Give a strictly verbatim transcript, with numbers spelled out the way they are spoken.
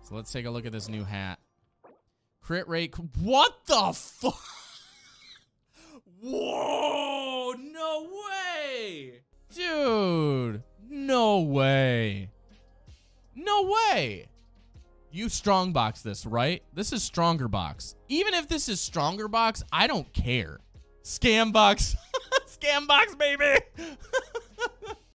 So let's take a look at this new hat. Crit rate. What the fuck? Whoa, no way. Dude, no way. No way. You strong box this, right? This is stronger box. Even if this is stronger box, I don't care. Scam box. Scam box, baby.